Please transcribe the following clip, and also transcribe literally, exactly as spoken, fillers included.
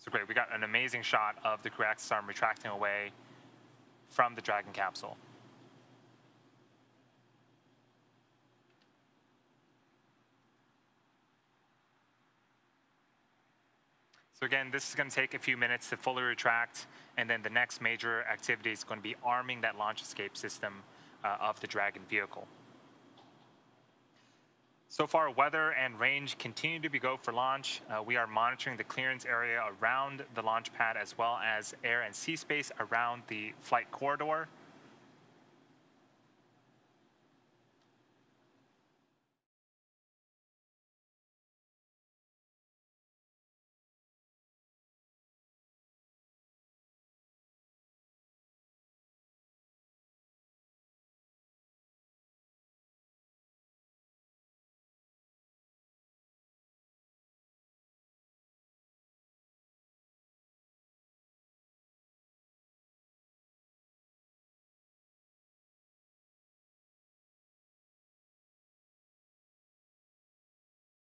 So great, we got an amazing shot of the crew access arm retracting away from the Dragon capsule. So again, this is going to take a few minutes to fully retract, and then the next major activity is going to be arming that launch escape system uh, of the Dragon vehicle. So far, weather and range continue to be go for launch. Uh, we are monitoring the clearance area around the launch pad as well as air and sea space around the flight corridor.